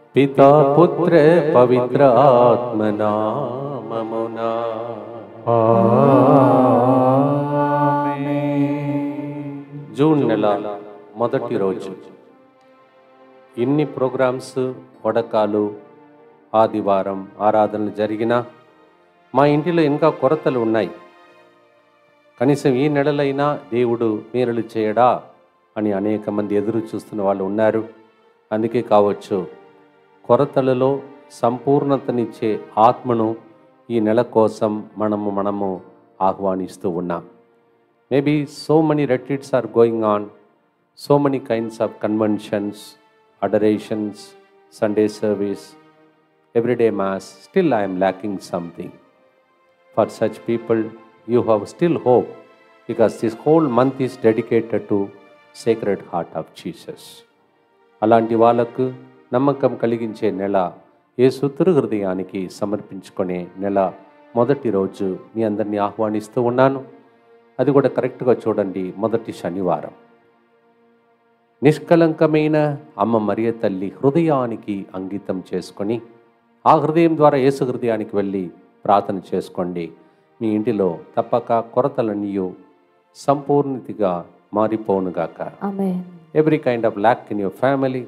పితా పుత్ర పవిత్ర ఆత్మ నామమునా జూన్ నెల మొదటి రోజు ఇన్ని ప్రోగ్రామ్స్, వడకాలు, ఆదివారం ఆరాధనలు జరిగినా మా ఇంటిలో ఇంకా కొరతలు ఉన్నాయి. కనీసం ఈ నెలలైనా దేవుడు మేలులు చేయడా అని అనేక మంది ఎదురు చూస్తున్న వాళ్ళు ఉన్నారు. అందుకే కావచ్చు కొరతలలో సంపూర్ణతనిచ్చే ఆత్మను ఈ నెల కోసం మనము ఆహ్వానిస్తూ ఉన్నాం. Maybe so many retreats are going on, so many kinds of conventions, adorations, Sunday service, everyday mass. Still I am lacking something. For such people, you have still hope, because this whole month is dedicated to Sacred Heart of Jesus. అలాంటి వాళ్ళకు నమ్మకం కలిగించే నెల, యేసు తిరుహృదయానికి సమర్పించుకునే నెల మొదటి రోజు మీ అందరినీ ఆహ్వానిస్తూ ఉన్నాను. అది కూడా కరెక్ట్గా చూడండి, మొదటి శనివారం. నిష్కలంకమైన అమ్మ మరియ తల్లి హృదయానికి అంకితం చేసుకొని ఆ హృదయం ద్వారా యేసు హృదయానికి వెళ్ళి ప్రార్థన చేసుకోండి. మీ ఇంటిలో తప్పక కొరతలన్నీ సంపూర్ణతిగా మారిపోనుగాక. Every kind of lack in your family,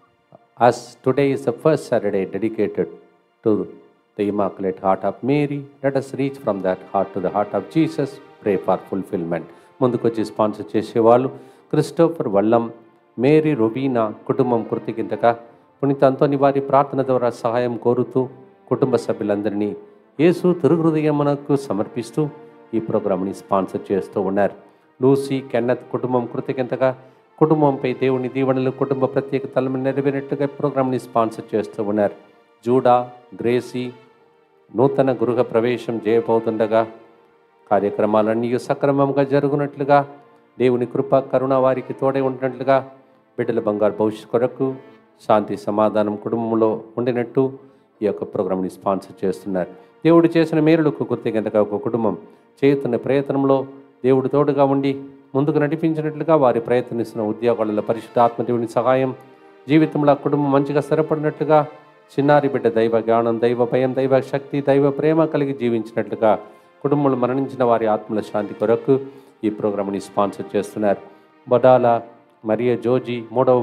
as today is the first Saturday dedicated to the Immaculate Heart of Mary, let us reach from that heart to the heart of Jesus. Pray for fulfillment. ముందుకొచ్చి sponsor చేసేవాళ్ళు Christopher Vallam, Mary Robina కుటుంబం కృతజ్ఞతగా పునీత అంతోని వారి ప్రార్థన ద్వారా సహాయం కోరుతూ కుటుంబ సభ్యులందరినీ యేసు తిరుహృదయమునకు సమర్పిస్తూ ఈ ప్రోగ్రామ్ని స్పాన్సర్ చేస్తూ ఉన్నారు. లూసీ కెన్నత్ కుటుంబం కృతజ్ఞతగా కుటుంబంపై దేవుని దీవెనలు, కుటుంబ ప్రత్యేకతలను నెరవేరినట్టుగా ప్రోగ్రామ్ని స్పాన్సర్ చేస్తూ ఉన్నారు. జూడా, గ్రేసీ నూతన గృహ ప్రవేశం చేయబోతుండగా కార్యక్రమాలన్నీ సక్రమంగా జరుగునట్లుగా, దేవుని కృప కరుణ వారికి తోడై ఉండినట్లుగా, బిడ్డల బంగారు భవిష్యత్తు కొరకు శాంతి సమాధానం కుటుంబంలో ఉండినట్టు ఈ యొక్క ప్రోగ్రామ్ని స్పాన్సర్ చేస్తున్నారు. దేవుడు చేసిన మేలులకు కృతజ్ఞతగా ఒక కుటుంబం చేస్తున్న ప్రయత్నంలో దేవుడు తోడుగా ఉండి ముందుకు నడిపించినట్లుగా వారి ప్రయత్నిస్తున్న ఉద్యోగాలలో పరిశుద్ధాత్మ దేవుని సహాయం, జీవితంలో ఆ కుటుంబం మంచిగా స్థిరపడినట్లుగా, చిన్నారి బిడ్డ దైవ జ్ఞానం, దైవ భయం, దైవ శక్తి, దైవ ప్రేమ కలిగి జీవించినట్లుగా, కుటుంబంలో మరణించిన వారి ఆత్మల శాంతి కొరకు ఈ ప్రోగ్రామ్ని స్పాన్సర్ చేస్తున్నారు. బొడాల మరియ జోజీ 3వ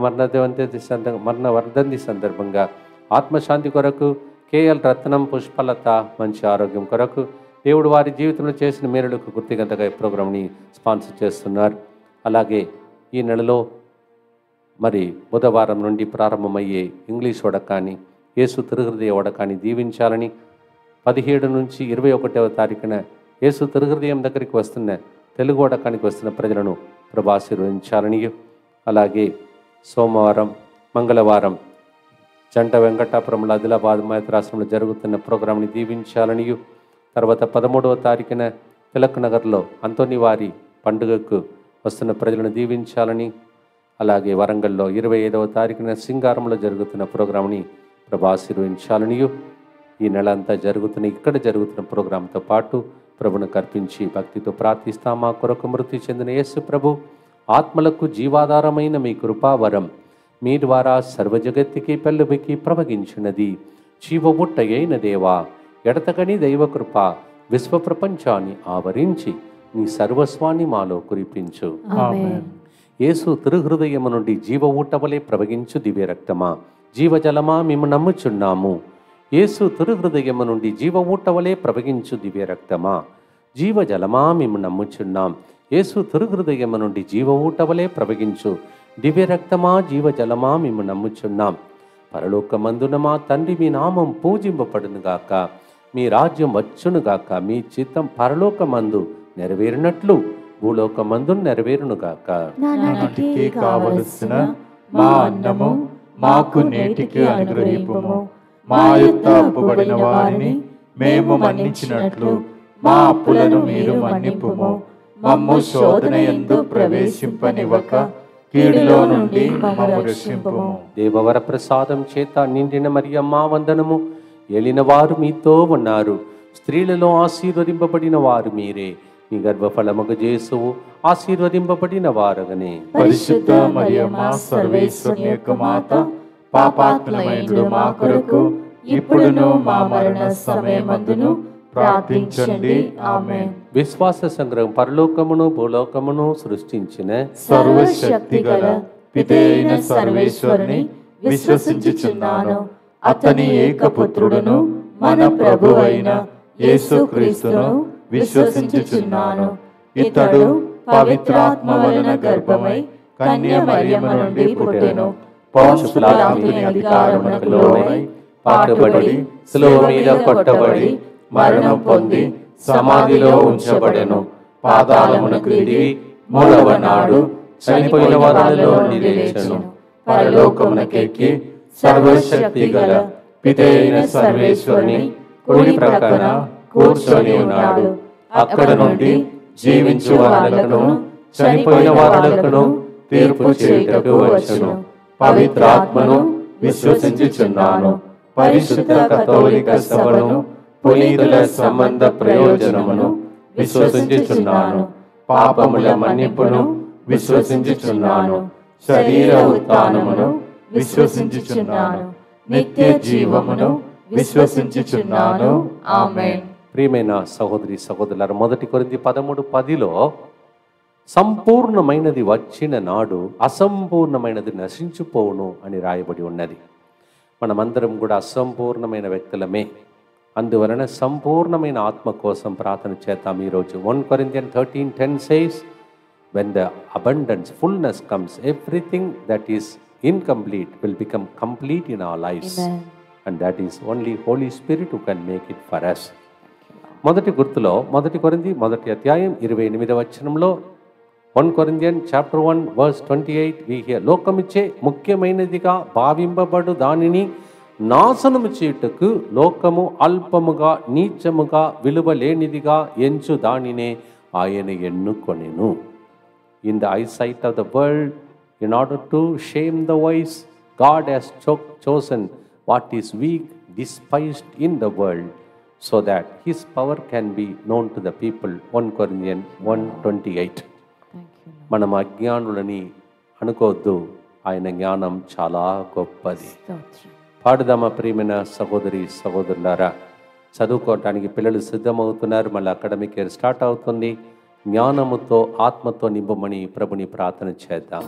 మరణ వర్ధంతి సందర్భంగా ఆత్మశాంతి కొరకు, కేఎల్ రత్నం పుష్పలత మంచి ఆరోగ్యం కొరకు, దేవుడు వారి జీవితంలో చేసిన మేలులకు కృతజ్ఞతగా ఈ ప్రోగ్రామ్ని స్పాన్సర్ చేస్తున్నారు. అలాగే ఈ నెలలో మరి బుధవారం నుండి ప్రారంభమయ్యే ఇంగ్లీష్ వడకాన్ని, యేసు తిరుహృదయ వడకాన్ని దీవించాలని, 17 నుంచి 21వ తారీఖున యేసు తిరుహృదయం దగ్గరికి వస్తున్న తెలుగు వడకానికి వస్తున్న ప్రజలను ప్రభు ఆశీర్వదించాలని, అలాగే సోమవారం మంగళవారం జంట వెంకటాపురంలో ఆదిలాబాద్ మైత్రాశ్రమంలో జరుగుతున్న ప్రోగ్రాంని దీవించాలని, తర్వాత 13వ తారీఖున తిలక్ నగర్లో అంతోని వారి పండుగకు వస్తున్న ప్రజలను దీవించాలని, అలాగే వరంగల్లో 25వ తారీఖున సింగారంలో జరుగుతున్న ప్రోగ్రాంని ప్రభు ఆశీర్వదించాలని, ఈ నెల అంతా ఇక్కడ జరుగుతున్న ప్రోగ్రాంతో పాటు ప్రభును కర్పించి భక్తితో ప్రార్థిస్తాం. మా కొరకు మృతి చెందిన యేసు ప్రభు ఆత్మలకు జీవాధారమైన మీ కృపావరం మీ ద్వారా సర్వజగత్తుకి పెళ్ళుబికి ప్రవగించినది. జీవముట్టయైన దేవా, ఎడతగని దైవకృప విశ్వ ప్రపంచాన్ని ఆవరించి నీ సర్వస్వాన్ని మాలో కురిపించు. యేసు తిరుహృదయము నుండి జీవ ఊటవలే ప్రవగించు దివ్య రక్తమా, జీవజలమా మేము నమ్ముచున్నాము. యేసు తిరుహృదయము నుండి జీవ ఊటవలే ప్రవగించు దివ్య రక్తమా, జీవజలమా మేము నమ్ముచున్నాం. యేసు తిరుహృదయము నుండి జీవ ఊటవలే ప్రవగించు దివ్య రక్తమా, జీవజలమా మేము నమ్ముచున్నాం. పరలోకమందున మా తండ్రి మీ నామం పూజింపబడునుగాక, మీ రాజ్యం వచ్చునుగాక, మీ చిత్తం పరలోకమందు నెరవేరినట్లు భూలోకమందు నెరవేరునుగాక. నానాటికి కావలసిన మా అన్నము మాకు నేటికి అనుగ్రహింపుము. మా యొక్క అప్పుబడిన వారిని మేము మన్నించినట్లు మా అప్పులను మీరు మన్నింపుము. మమ్ము శోధన యందు ప్రవేశింపనివ్వక కీడులో నుండి మమ్ము రక్షింపుము. దేవవర ప్రసాదం చేత నిండిన మరియమ్మ వందనము. ఏలిన వారు మీతో ఉన్నారు, స్త్రీలలో ఆశీర్వదింపబడిన వారు మీరే. మీ గర్భఫలముగు యేసువు ఆశీర్వదింపబడిన వారగనే. పరిశుద్ధ మరియమ్మ సర్వేశ్వరుని యొక్క మాత, పాపాత్ములైన మా కొరకు ఇప్పుడును మా మరణ సమయమందును ప్రార్థించండి. ఆమేన్. విశ్వాస సంగ్రహం. పరలోకమును భూలోకమును సృష్టించిన సర్వశక్తిగల పితైన సర్వేశ్వరుని విశ్వసించుచున్నాను. అతని ఏకపుత్రుడును మన ప్రభువైన యేసుక్రీస్తును విశ్వసించుచున్నాను. ఇతడు పవిత్రాత్మ వలన గర్భమై కన్య మరియమ్మ నుండి పుట్టెను. పొంతు పిలాతుని అధికారమునకు లోబడి పాటుబడి శిలువ మీద కొట్టబడి మరణం పొంది సమాధిలో ఉంచబడెను. పాతాళమునకు దిగి మూడవ నాడు చనిపోయిన వారిలో లేచెను. పరలోకమునకెక్కి సర్వశక్తి గల పితైన సర్వేశ్వరుని కుడి ప్రక్కన కూర్చొని ఉన్నాడు. అక్కడ నుండి జీవించు వారులకును చనిపోయిన వారులకును తీర్పు చేయుటకు వచ్చును. పవిత్రాత్మను విశ్వసించుచున్నాను. పరిశుద్ధ కథోలిక సభను పునీతుల సంబంధ ప్రయోజనమును విశ్వసించుచున్నాను. పాపముల మన్నిపును విశ్వసించుచున్నాను. శరీర ఉత్థానమును విశ్వసించుచున్నాను. నిత్య జీవమును విశ్వసించుచున్నాను. ఆమేన్. ప్రియమైన సహోదరి సహోదరులారా, 1 కొరింథీ 13:10లో సంపూర్ణమైనది వచ్చిన నాడు అసంపూర్ణమైనది నశించిపోవును అని రాయబడి ఉన్నది. మనమందరం కూడా అసంపూర్ణమైన వ్యక్తులమే. అందువలన సంపూర్ణమైన ఆత్మ కోసం ప్రార్థన చేద్దాం ఈరోజు. 1 Corinthians 13:10 says, when the abundance, fullness comes, everything that is incomplete will become complete in our lives. Amen. And that is only Holy Spirit who can make it for us. మొదటి గుర్తులో 1 కొరింథీ 1వ అధ్యాయం 28వ వచనంలో 1 Corinthians chapter 1 verse 28 we hear, లోకమిచ్చే ముఖ్యమైనదిగా భావింపబడు దానిని నాశనము చేయుటకు లోకము అల్పముగా నీచముగా విలువ లేనిదిగా ఎంచు దానినే ఆయన ఎన్నుకొనెను. In the eyesight of the world, in order to shame the wise, God has chosen what is weak, despised in the world, so that his power can be known to the people. 1 Corinthians 1:28. మనం అజ్ఞానులని అనుకోవద్దు, ఆయన జ్ఞానం చాలా గొప్పది. పాడుదామా ప్రియమైన సహోదరి సహోదరులారా? చదువుకోవటానికి పిల్లలు సిద్ధమవుతున్నారు. మళ్ళీ అకాడమిక్ ఇయర్ స్టార్ట్ అవుతుంది. జ్ఞానముతో ఆత్మతో నింపమని ప్రభుని ప్రార్థన చేద్దాం.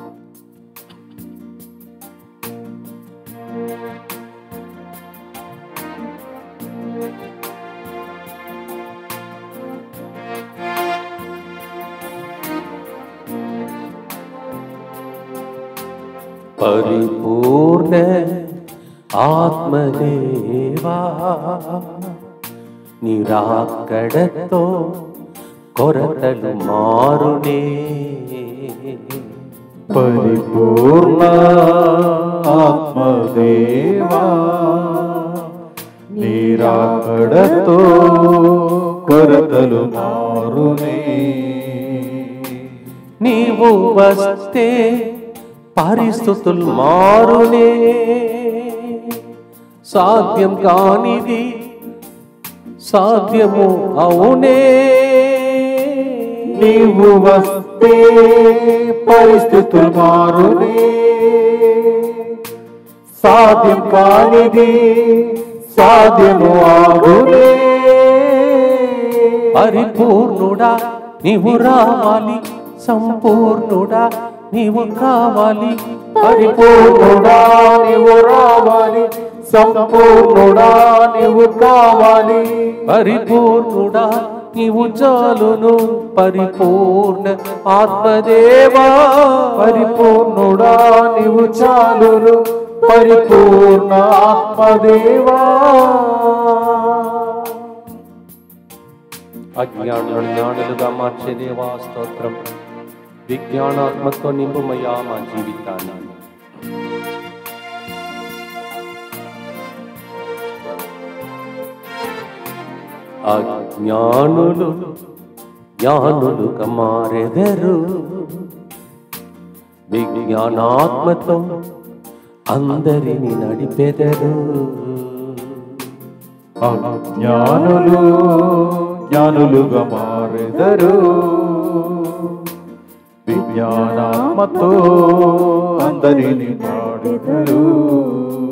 పరిపూర్ణ ఆత్మదేవా, నిరాకడతో కొరతలు మారునే. పరిపూర్ణ ఆత్మదేవా, నిరాకడతో కొరతలు మారునే. నీవు వస్తే పరిస్థితులు మారునే. సాధ్యం కానిది సాధ్యము అవునే. నీవు వస్తే పరిస్థితులు మారునే. సాధ్యం కానిది సాధ్యము అవునే. పరిపూర్ణుడా నీవు రావాలి, సంపూర్ణుడా నీవు కావాలి. పరిపూర్ణుడా నీవు రావాలి, సంపూర్ణుడా నీవు కావాలి. పరిపూర్ణుడా నీవు చాలును, పరిపూర్ణ ఆత్మదేవా. పరిపూర్ణుడా నీవు చాలును, పరిపూర్ణ ఆత్మదేవా. అజ్ఞానులను జ్ఞానులుగా మార్చే దేవా స్తోత్రం. విజ్ఞానాత్మతో నింపుమయ్యా మా జీవితాన్ని. అజ్ఞానులు జ్ఞానులుగా మారెదరు, విజ్ఞానాత్మతో అందరిని నడిపెదరు. అజ్ఞానులు జ్ఞానులుగా మారెదరు, విజ్ఞానాత్మతో అందరిని నాడెదరు.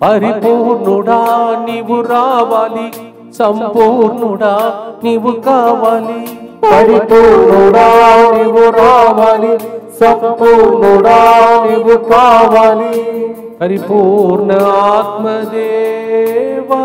పరిపూర్ణుడా నీవు రావాలి, సంపూర్ణుడా నీవు కావాలి. పరిపూర్ణుడా నీవు రావాలి, సంపూర్ణుడా నీవు కావాలి. పరిపూర్ణ ఆత్మదేవా.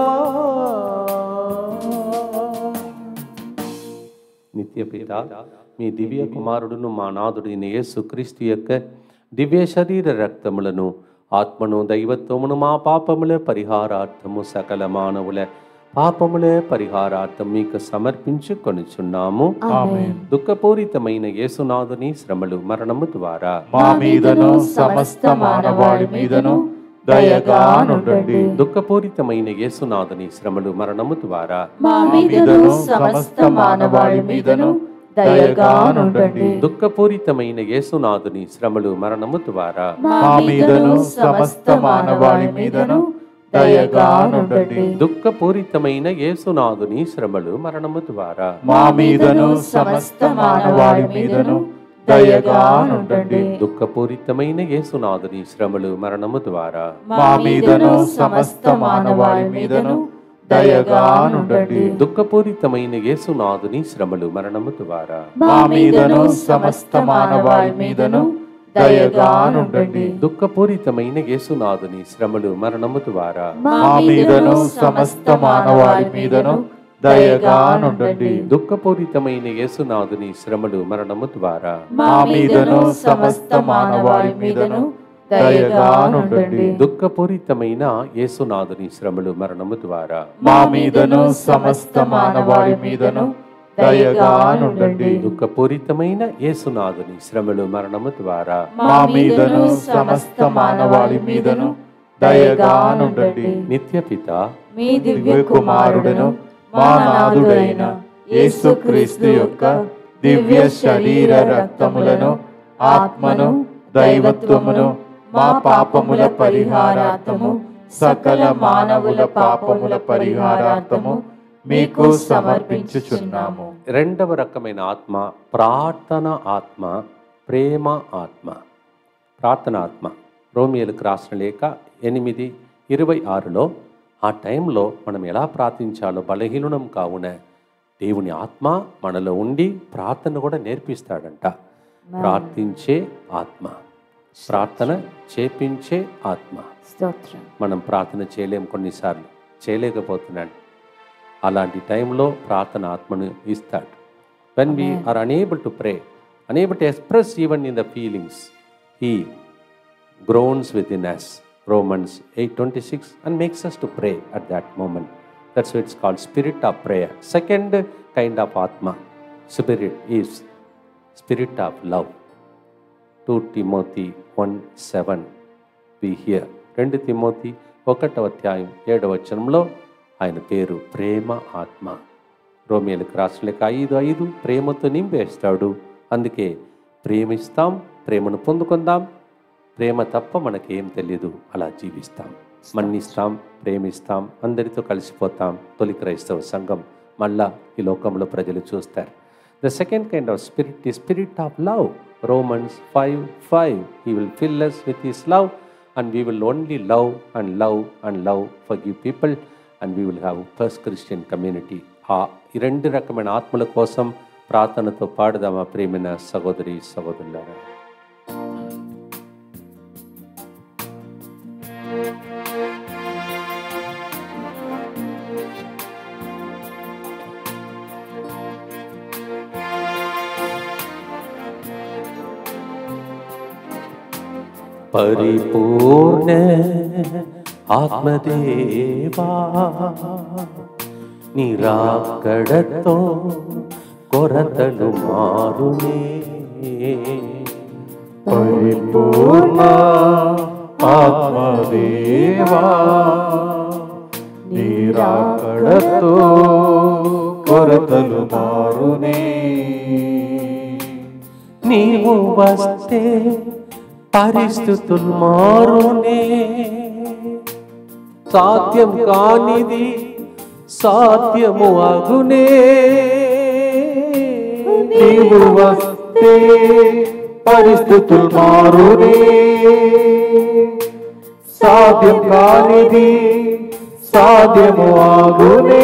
నిత్యపిత మీ దివ్య కుమారుడును మా నాథుడైన యేసుక్రీస్తు యొక్క దివ్య శరీర రక్తములను, ఆత్మను, దైవత్వమును మా పాపముల పరిహారార్థము, సకల మానవుల పాపముల పరిహారార్థం మీకు సమర్పించుకొనుచున్నాము. దుఃఖపూరితమైన యేసునాథుని శ్రమలు, మరణము ద్వారా మా మీదను సమస్త మానవాళి మీదను దయగా నుండండి. దుఃఖపూరితమైన యేసునాథుని శ్రమలు, మరణము ద్వారా మా మీదను సమస్త మానవాళి మీదను దయగా నుండండి. దుఃఖపూరితమైన యేసునాథుని శ్రమలు, మరణము ద్వారా మా మీదను సమస్త మానవాళి మీదను దయగా నుండండి. దుఃఖపూరితమైన యేసునాథుని శ్రమలు, మరణము ద్వారా మా మీదను సమస్త మానవాళి మీదను దయగా నుండండి. దుఃఖపూరితమైన యేసునాథుని శ్రమలు, మరణము ద్వారా మా మీదను సమస్త మానవాళి మీదను దయగా నుండండి. దుఃఖపూరితమైన యేసునాథుని శ్రమలు, మరణము ద్వారా మా మీదను సమస్త మానవాళి మీదను దయగా నుండండి. దుఃఖపూరితమైన యేసునాథుని శ్రమలు, మరణము ద్వారా మా మీదను సమస్త మానవాళి మీదను దయగా నుండండి. దుఃఖపూరితమైన యేసునాథుని శ్రమలు, మరణము ద్వారా మా మీదను సమస్త మానవాళి మీదను దయగా నుండండి. దుఃఖపూరితమైన యేసునాథుని శ్రమలు, మరణము ద్వారా మా మీదను సమస్త మానవాళి మీదను దయగా నుండండి. దుఃఖపూరితమైన యేసునాథుని శ్రమలు, మరణము ద్వారా మా మీదను సమస్త మానవాళి మీదను దయగా నుండండి. నిత్యపిత మీ దివ్య కుమారుడును మా నాథుడైన యేసుక్రీస్తు యొక్క దివ్య శరీర రక్తములను, ఆత్మను, దైవత్వమును మా పాపముల పరిహారార్థము, సకల మానవుల పాపముల పరిహారార్థము మీకు సమర్పించుచున్నాము. రెండవ రకమైన ఆత్మ ప్రార్థన ఆత్మ, ప్రేమ ఆత్మ. ప్రార్థన ఆత్మ రోమియోలకు రాసిన లేఖ 8:26లో ఆ టైంలో మనం ఎలా ప్రార్థించాలో బలహీనం కావున దేవుని ఆత్మ మనలో ఉండి ప్రార్థన కూడా నేర్పిస్తాడంట. ప్రార్థించే ఆత్మ, ప్రార్థన చేపించే ఆత్మ. మనం ప్రార్థన చేయలేం, కొన్నిసార్లు చేయలేకపోతున్నాడు. అలాంటి టైంలో ప్రార్థన ఆత్మను ఇస్తాడు. when we are unable to pray, unable to express even in the feelings, he groans within us, Romans 8:26, and makes us to pray at that moment. That's why it's called spirit of prayer. Second kind of atma spirit is spirit of love. 2 Timothy 1:7 we hear. 2 Timothy 1:7 ఆయన పేరు ప్రేమ ఆత్మ. రోమియోలకు రాసిన లేఖ 5:5 ప్రేమతో నింపేస్తాడు. అందుకే ప్రేమిస్తాం, ప్రేమను పొందుకుందాం. ప్రేమ తప్ప మనకేం తెలియదు, అలా జీవిస్తాం, మన్నిస్తాం, ప్రేమిస్తాం, అందరితో కలిసిపోతాం. తొలి క్రైస్తవ సంఘం మళ్ళా ఈ లోకంలో ప్రజలు చూస్తారు. The second kind of spirit ఈ spirit of love. Romans 5:5 he will fill us with his love and we will only love and love and love, forgive people, and we will have first Christian community. ఈ రెండు రకమైన ఆత్మల కోసం ప్రార్థనతో పాడుదామా ప్రియమైన సహోదరి సహోదరులారా. పరిపూర్ణ ఆత్మదేవా నిరాకడతో కొరతలు మారునే. పరిపూర్ణ ఆత్మదేవా నిరాకడతో కొరతలు మారునే. నీవు వస్తే పరిస్థితులు మారునే. సాధ్యం కానిది సాధ్యము అగునే. నీవు వస్తే పరిస్థితులు మారునే. సాధ్యం కానిది సాధ్యము ఆగునే.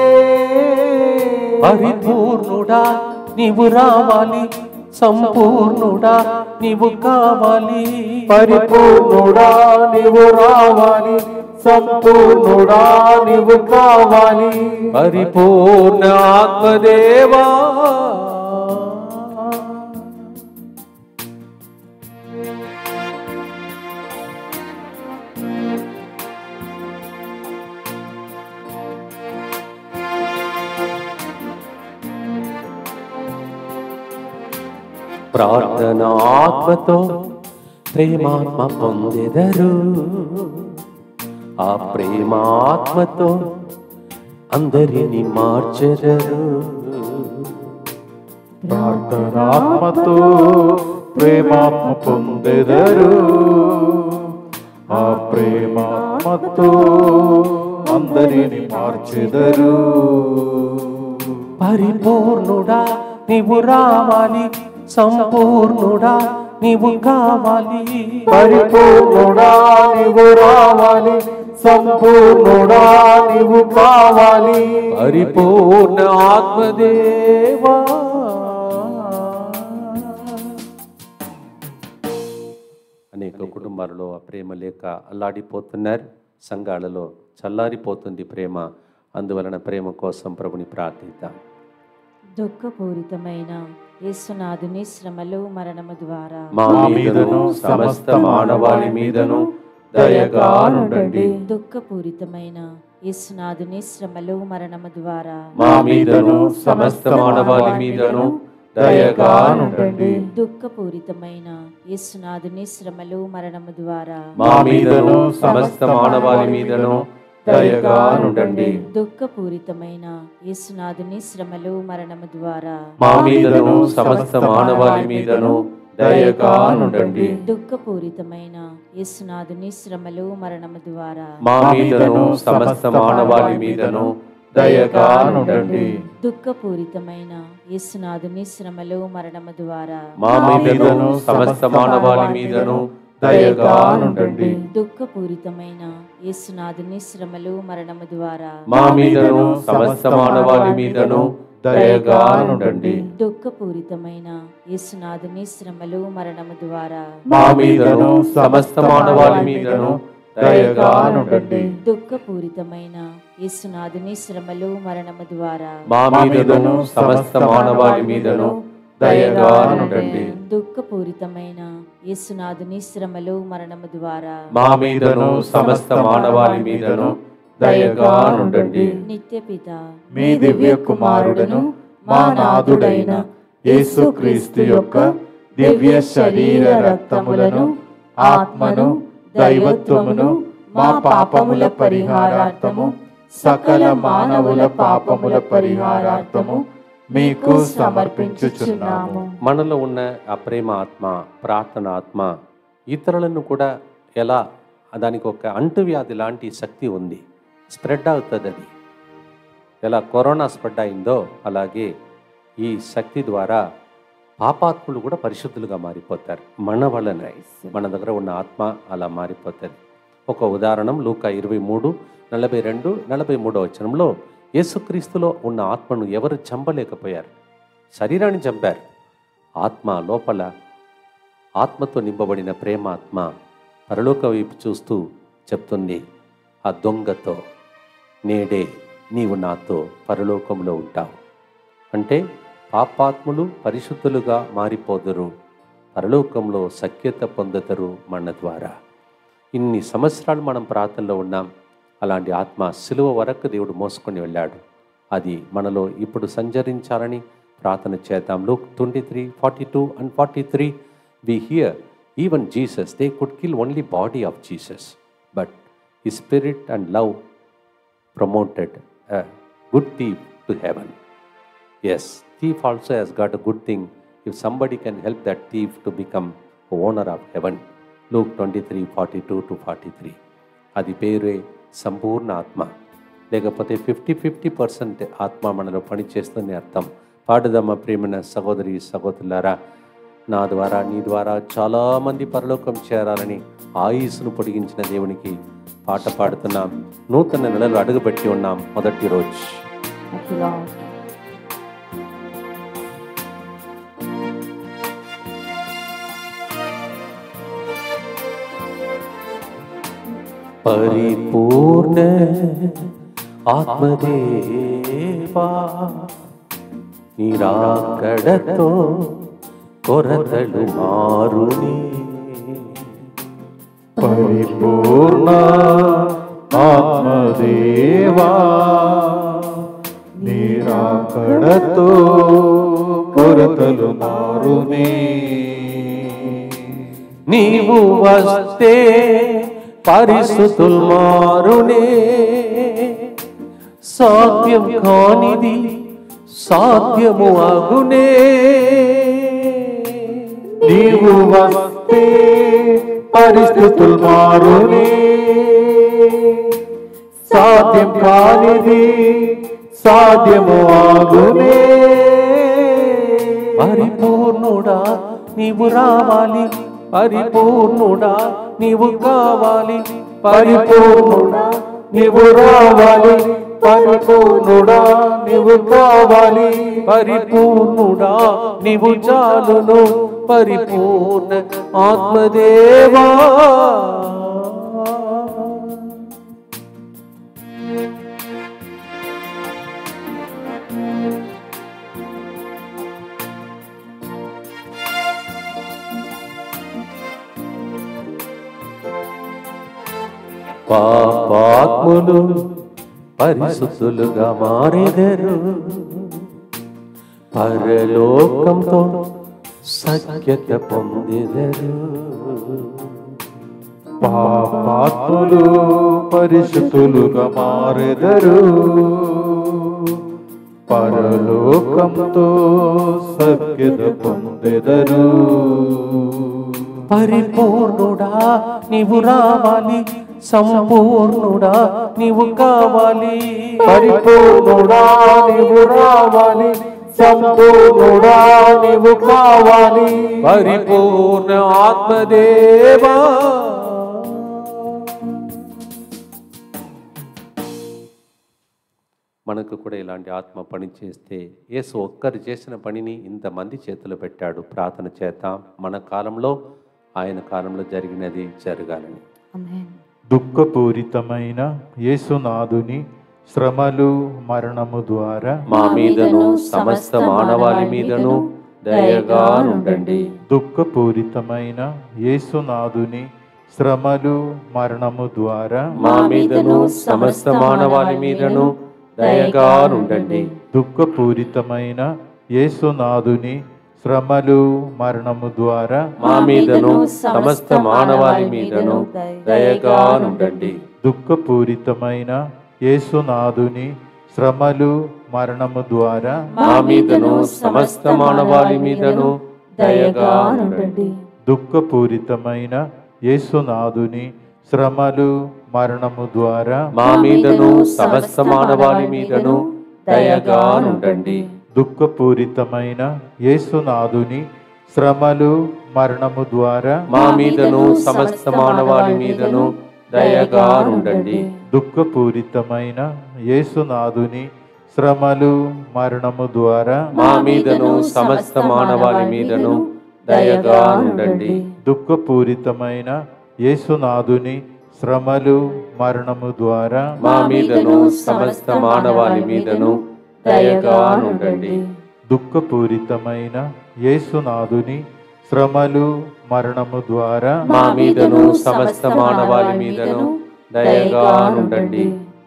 పరిపూర్ణుడా నీవు రావాలి, సంపూర్ణుడా నీవు కావాలి. పరిపూర్ణుడా నీవు రావాలి, సంపూర్ణుడా నీవు కావాలి. పరిపూర్ణ ఆత్మదేవా ప్రార్థన ఆత్మతో ప్రేమాత్మ పొందెదరు, ఆ ప్రేమాత్మతో అందరిని మార్చెదరు. ప్రార్థనాత్మతో ప్రేమాత్మ పొందెదరు, ఆ ప్రేమాత్మతో అందరిని మార్చెదరు. పరిపూర్ణుడా నీవు రావాలి, సంపూర్ణుడా నీవు కావాలి. పరిపూర్ణుడా నీవు రావాలి, సంపూర్ణుడా నీవు కావాలి. పరిపూర్ణ ఆత్మదేవా. అనేక కుటుంబాలలో ఆ ప్రేమ లేక అల్లాడిపోతున్నారు, సంఘాలలో చల్లారిపోతుంది ప్రేమ. అందువలన ప్రేమ కోసం ప్రభుని ప్రార్థిద్దాం. దుఃఖపూరితమైన యేసునాథుని శ్రమలు మరణము ద్వారా మా మీదను సమస్త మానవాళి మీదను దయగా నుండండి. దుఃఖపూరితమైన యేసునాథుని శ్రమలు మరణము ద్వారా మా మీదను సమస్త మానవాళి మీదను దయగా నుండండి. దుఃఖపూరితమైన యేసునాథుని శ్రమలు మరణము ద్వారా మా మీదను సమస్త మానవాళి మీదను దయగా నుండండి. దుఃఖపూరితమైన యేసునాథుని శ్రమలు మరణము ద్వారా మా మీదను సమస్త మానవాళి మీదను దయగా నుండండి. దుఃఖపూరితమైన యేసునాథుని శ్రమలు మరణము ద్వారా మా మీదను సమస్త మానవాళి మీదను దయగా నుండండి. దుఃఖపూరితమైన యేసునాథుని శ్రమలు మరణము ద్వారా మా మీదను సమస్త మానవాళి మీదను దయగా నుండండి. దుఃఖపూరితమైన యేసునాథుని శ్రమలు మరణము ద్వారా మా మీదను సమస్త మానవాళి మీదను దయగా నుండండి. దుఃఖపూరితమైన యేసునాథుని శ్రమలు మరణము ద్వారా మా మీదను సమస్త మానవాళి మీదను దయగా నుండండి. దుఃఖపూరితమైన యేసునాథుని శ్రమలు మరణము ద్వారా మా మీదను సమస్త మానవాళి మీదను దయగా నుండండి. దుఃఖపూరితమైన యేసునాథుని శ్రమలు మరణము ద్వారా మా మీదను సమస్త మానవాళి మీదను దయగా నుండండి. నిత్యపిత మీ దివ్య కుమారుడును మా నాథుడైన యేసుక్రీస్తు యొక్క దివ్య శరీర రక్తములను, ఆత్మను, దైవత్వమును మా పాపముల పరిహారార్థము, సకల మానవుల పాపముల పరిహారార్థము మీకు సమర్పించుచున్నాము. మనలో ఉన్న ఆ ప్రేమ ఆత్మ, ప్రార్థన ఆత్మ ఇతరులను కూడా ఎలా, దానికి ఒక అంటువ్యాధి లాంటి శక్తి ఉంది, స్ప్రెడ్ అవుతుంది. అది ఎలా కరోనా స్ప్రెడ్ అయిందో అలాగే ఈ శక్తి ద్వారా పాపాత్ములు కూడా పరిశుద్ధులుగా మారిపోతారు. మన వలన మన దగ్గర ఉన్న ఆత్మ అలా మారిపోతుంది. ఒక ఉదాహరణ లూకా 23:42-43 వచనంలో యేసుక్రీస్తులో ఉన్న ఆత్మను ఎవరు చంపలేకపోయారు. శరీరాన్ని చంపారు. ఆత్మ లోపల ఆత్మతో నింపబడిన ప్రేమాత్మ పరలోక వైపు చూస్తూ చెప్తుంది ఆ దొంగతో, నేడే నీవు నాతో పరలోకంలో ఉంటావు. అంటే పాపాత్ములు పరిశుద్ధులుగా మారిపోదురు, పరలోకంలో సఖ్యత పొందుతారు మన ద్వారా. ఇన్ని సంవత్సరాలు మనం ప్రార్థనలో ఉన్నాం. అలాంటి ఆత్మ సిలువ వరకు దేవుడు మోసుకొని వెళ్ళాడు. అది మనలో ఇప్పుడు సంచరించాలని ప్రార్థన చేద్దాం. Luke 23:42-43 we hear even Jesus, they could kill only body of Jesus, but his spirit and love promoted a good thief to heaven. Yes, thief also has got a good thing if somebody can help that thief to become a owner of heaven. Luke 23:42-43 అది పేరే సంపూర్ణ ఆత్మ, లేకపోతే 50-50% ఆత్మ మనలో పనిచేస్తుందని అర్థం. పాడుదమ్మ ప్రేమైన సహోదరి సహోదరులారా, నా ద్వారా నీ ద్వారా చాలామంది పరలోకం చేరాలని ఆయుస్సును పొడిగించిన దేవునికి పాట పాడుతున్నాం. నూతన నెలలు అడుగుపెట్టి ఉన్నాం. మొదటి రోజు Thank you, Lord. పరిపూర్ణ ఆత్మదేవా, నీరాకడతో కొరతలు మారుని. పరిపూర్ణ ఆత్మదేవా, నిరాకడతో కొరతలు మారునే. నీవు వస్తే పరిస్థితులు మారునే. సాధ్యం కానిది సాధ్యము అగునే. నీవు వస్తే పరిస్థితులు మారునే. సాధ్యం కానిది సాధ్యము ఆగునే. పరిపూర్ణుడా నీవు రావాలి, పరిపూర్ణుడా నీవు కావాలి, పరిపూర్ణుడా నీవు రావాలి, పరిపూర్ణుడా నీవు కావాలి. పరిపూర్ణుడా నీవు చాలును, పరిపూర్ణ ఆత్మదేవా. పాపాత్ములు పరిశుద్ధులుగా మారెదరు, పరలోకంతో సఖ్యత పొందెదరు. పాపాత్ములు పరిశుద్ధులుగా మారెదరు, పరలోకంతో సఖ్యత పొందెదరు. పరిపూర్ణుడా నీవు రావాలి, సంపూర్ణుడా నీవు కావాలి. పరిపూర్ణుడా నీవు రావాలి, సంపూర్ణుడా నీవు కావాలి. పరిపూర్ణ ఆత్మదేవా. మనకు కూడా ఇలాంటి ఆత్మ పని చేస్తే, యేసు ఒక్కరు చేసిన పనిని ఇంతమంది చేతులు పెట్టాడు. ప్రార్థన చేద్దాం. మన కాలంలో ఆయన కాలంలో జరిగినది జరగాలని. Amen. దుఃఖపూరితమైన యేసునాథుని శ్రమలు మరణము ద్వారా మా మీదను సమస్త మానవాళి మీదను దయగా నుండండి. దుఃఖపూరితమైన యేసునాథుని శ్రమలు మరణము ద్వారా మా మీదను సమస్త మానవాళి మీదను దయగా నుండండి. దుఃఖపూరితమైన యేసునాథుని శ్రమలు మరణము ద్వారా మా మీదను సమస్త మానవాళి మీదను దయగా నుండండి. దుఃఖపూరితమైన యేసునాథుని శ్రమలు మరణము ద్వారా మా మీదను సమస్త మానవాళి మీదను దయగా నుండండి. దుఃఖపూరితమైన యేసునాథుని శ్రమలు మరణము ద్వారా మా మీదను సమస్త మానవాళి మీదను దయగా నుండండి. దుఃఖపూరితమైన యేసునాథుని శ్రమలు మరణము ద్వారా మా మీదను సమస్త మానవాళి మీదను దయగా నుండండి. దుఃఖపూరితమైన యేసునాథుని శ్రమలు మరణము ద్వారా మా మీదను సమస్త మానవాళి మీదను దయగా నుండండి. దుఃఖపూరితమైన యేసునాథుని శ్రమలు మరణము ద్వారా మా మీదను సమస్త మానవాళి మీదను దయగా నుండండి. దుఃఖపూరితమైన యేసునాథుని శ్రమలు మరణము ద్వారా మా మీదను సమస్త మానవాళి మీదను దయగా నుండండి.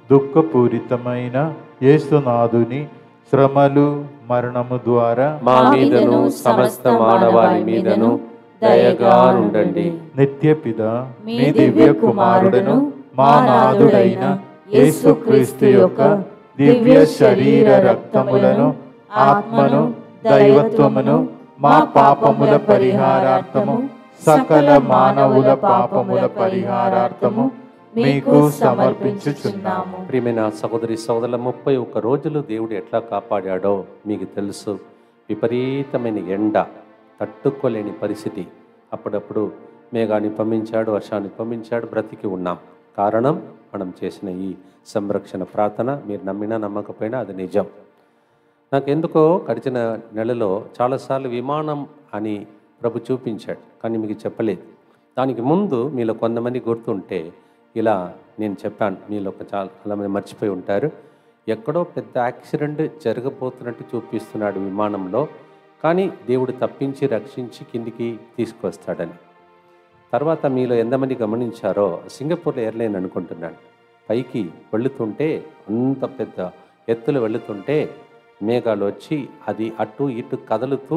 దుఃఖపూరితమైన యేసునాథుని శ్రమలు మరణము ద్వారా మా మీదను సమస్త మానవాళి మీదను దయగా నుండండి. నిత్యపిత మీ దివ్య కుమారుడను మా నాథుడైన యేసుక్రీస్తు యొక్క దివ్య శరీర రక్తములను ఆత్మను దైవత్వమును మా పాపముల పరిహారార్థము సకల మానవుల పాపముల పరిహారార్థము మీకు సమర్పించుచున్నాము. ప్రియమైన సహోదరి సోదరుల 31 రోజులు దేవుడు ఎట్లా కాపాడాడో మీకు తెలుసు. విపరీతమైన ఎండ, తట్టుకోలేని పరిస్థితి. అప్పుడప్పుడు మేఘాన్ని పంపించాడు, వర్షాన్ని పంపించాడు, బ్రతికి ఉన్నాం. కారణం మనం చేసిన ఈ సంరక్షణ ప్రార్థన. మీరు నమ్మినా నమ్మకపోయినా అది నిజం. నాకెందుకో గడిచిన నెలలో చాలాసార్లు విమానం అని ప్రభు చూపించాడు, కానీ మీకు చెప్పలేదు. దానికి ముందు మీలో కొంతమంది గుర్తుంటే ఇలా నేను చెప్పాను, మీలో చాలామంది మర్చిపోయి ఉంటారు. ఎక్కడో పెద్ద యాక్సిడెంట్ జరగబోతున్నట్టు చూపిస్తున్నాడు విమానంలో, కానీ దేవుడు తప్పించి రక్షించి కిందికి తీసుకొస్తాడని. తర్వాత మీలో ఎంతమంది గమనించారో, సింగపూర్ ఎయిర్లైన్ అనుకుంటున్నాను, పైకి వెళుతుంటే అంత పెద్ద ఎత్తులు వెళుతుంటే మేఘాలు వచ్చి అది అటు ఇటు కదులుతూ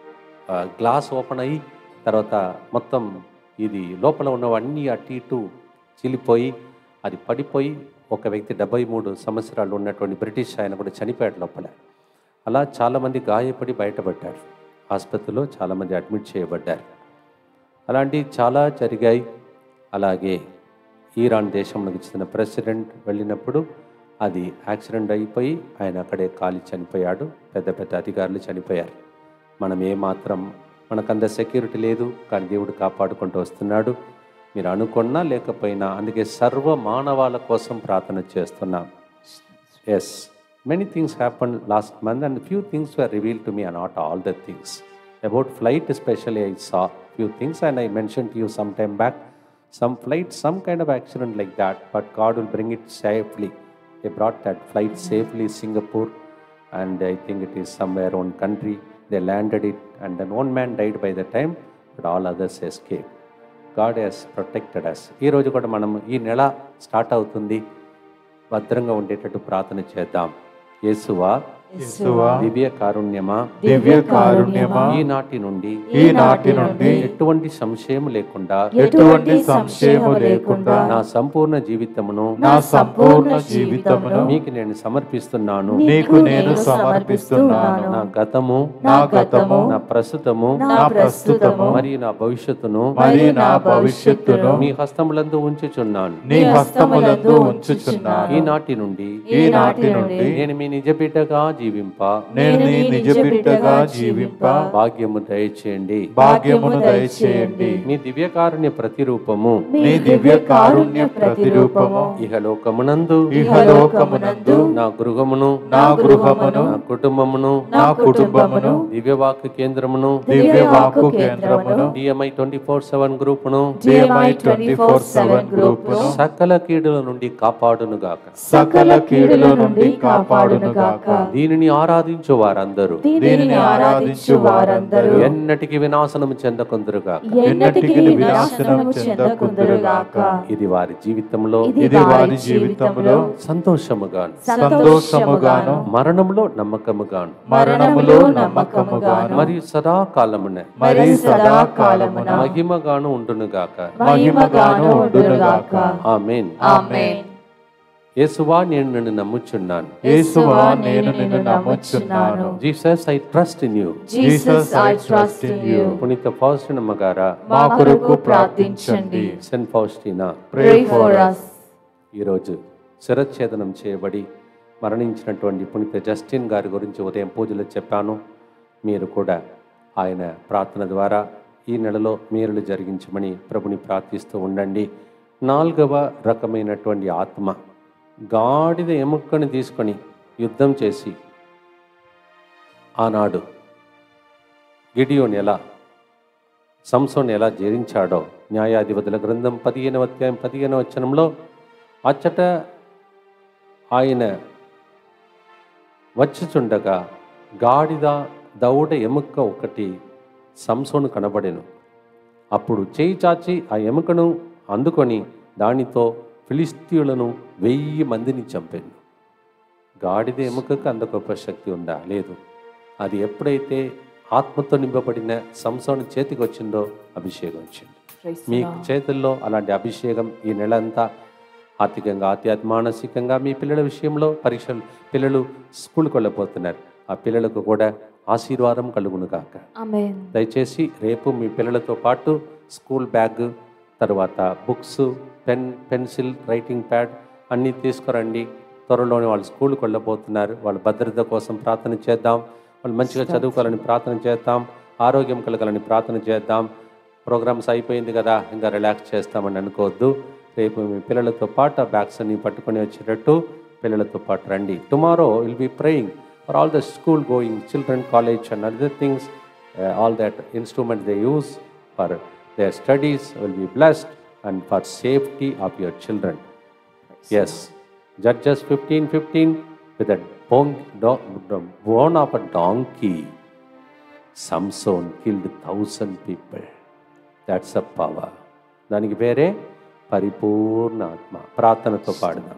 గ్లాస్ ఓపెన్ అయ్యి తర్వాత మొత్తం ఇది లోపల ఉన్నవన్నీ అటు ఇటు చీలిపోయి అది పడిపోయి ఒక వ్యక్తి 73 సంవత్సరాలు ఉన్నటువంటి బ్రిటిష్ ఆయన కూడా చనిపోయాడు లోపల. అలా చాలామంది గాయపడి బయటపడ్డారు, ఆసుపత్రిలో చాలామంది అడ్మిట్ చేయబడ్డారు. అలాంటివి చాలా జరిగాయి. అలాగే ఇరాన్ దేశంలోకి చెందిన ప్రెసిడెంట్ వెళ్ళినప్పుడు అది యాక్సిడెంట్ అయిపోయి ఆయన అక్కడే కాలి చనిపోయాడు. పెద్ద పెద్ద అధికారులు చనిపోయారు. మనం ఏమాత్రం మనకంత సెక్యూరిటీ లేదు, కానీ దేవుడు కాపాడుకుంటూ వస్తున్నాడు. మీరు అనుకున్నా లేకపోయినా, అందుకే సర్వ మానవాళి కోసం ప్రార్థన చేస్తున్నాం. Yes, many things happen last month and few things were revealed to me and not all the things. About flight especially I saw few things and I mentioned to you some time back. Some flight, some kind of accident like that, but God will bring it safely. They brought that flight safely Singapore, and I think it is somewhere own country. They landed it and then one man died by the time, but all others escaped. God has protected us. ఈ రోజు కూడా మనం ఈ నెల start అవుతుంది, భద్రంగా ఉండేటట్టు ప్రార్థన చేద్దాం. యేసువా, దివ్య కారుణ్యమా, దివ్య కారుణ్యమా, ఈనాటి నుండి ఎటువంటి సంశయం లేకుండా నా సంపూర్ణ జీవితమును మీకు నేను సమర్పిస్తున్నాను. నా గతము, నా ప్రస్తుతము మరియు నా భవిష్యత్తును మీ హస్తములందు ఉంచుచున్నాను. ఈనాటి నుండి నేను మీ నిజ బిడ్డగా జీవింప భాగ్యము దయచేయండి. మీ దివ్యకారుణ్య ప్రతిరూపము ఇహలోకమునందు నా గృహమును నా కుటుంబమును దివ్యవాక్కు కేంద్రమును DMI 24/7 గ్రూపును సకల కీడుల నుండి కాపాడునుగాక. దీనిని ఆరాధించు వారందరూ ఎన్నటికి వినాశనము చెందకుందురుగాక. ఇది వారి జీవితంలో సంతోషముగాను మరణములో నమ్మకముగాను మరియు సదాకాలమున మహిమగాను ఉండునుగాక. ఆమేన్. యేసువా, నేను నిన్ను నమ్ముచున్నాను. Jesus, I trust in you. పునీత ఫౌస్టినా అమ్మగారా, మా కొరకు ప్రార్థించండి. సెయింట్ ఫౌస్టినా, ఈరోజు శిరచ్ఛేదనం చేయబడి మరణించినటువంటి పునీత జస్టిన్ గారి గురించి ఉదయం పూజలు చెప్పాను. మీరు కూడా ఆయన ప్రార్థన ద్వారా ఈ నెలలో మేలులు జరిగించమని ప్రభుని ప్రార్థిస్తూ ఉండండి. 4వ రకమైనటువంటి ఆత్మ గాడిద ఎముకని తీసుకొని యుద్ధం చేసి ఆనాడు గిడియోని ఎలా సంసోన్ ఎలా జయించాడో న్యాయాధిపతుల గ్రంథం 15వ అధ్యాయం 15వ వచనంలో అచ్చట ఆయన వచ్చుచుండగా గాడిద దౌడ ఎముక ఒకటి సంసోను కనబడెను. అప్పుడు చేయి చాచి ఆ ఎముకను అందుకొని దానితో ఫిలిస్తీయులను 1000 మందిని చంపాను. గాడిద ఎముకకు అంత గొప్ప శక్తి ఉందా? లేదు. అది ఎప్పుడైతే ఆత్మతో నింపబడిన సంసోను చేతికి వచ్చిందో అభిషేకం వచ్చింది. మీ చేతుల్లో అలాంటి అభిషేకం ఈ నెలంతా ఆర్థికంగా, మానసికంగా మీ పిల్లల విషయంలో పరీక్షలు, పిల్లలు స్కూల్కి వెళ్ళిపోతున్నారు, ఆ పిల్లలకు కూడా ఆశీర్వాదం కలుగును కాక. దయచేసి రేపు మీ పిల్లలతో పాటు స్కూల్ బ్యాగ్, తర్వాత బుక్స్, పెన్సిల్, రైటింగ్ ప్యాడ్ అన్నీ తీసుకురండి. త్వరలోనే వాళ్ళు స్కూల్కి వెళ్ళబోతున్నారు. వాళ్ళ భద్రత కోసం ప్రార్థన చేద్దాం. వాళ్ళు మంచిగా చదువుకోవాలని ప్రార్థన చేద్దాం. ఆరోగ్యం కలగాలని ప్రార్థన చేద్దాం. ప్రోగ్రామ్స్ అయిపోయింది కదా ఇంకా రిలాక్స్ చేస్తామని అనుకోవద్దు. రేపు మీ పిల్లలతో పాటు ఆ బ్యాగ్స్ అన్ని పట్టుకొని వచ్చేటట్టు పిల్లలతో పాటు రండి. Tomorrow will be praying for all the school going children, college and other things. All that instrument they use for their studies will be blessed and for safety of your children. Yes, Judges 15:15, with a bone of a donkey, Samson killed 1,000 people. That's a power. దానికి పేరే పరిపూర్ణ ఆత్మ. ప్రార్థనతో పాడుదాం.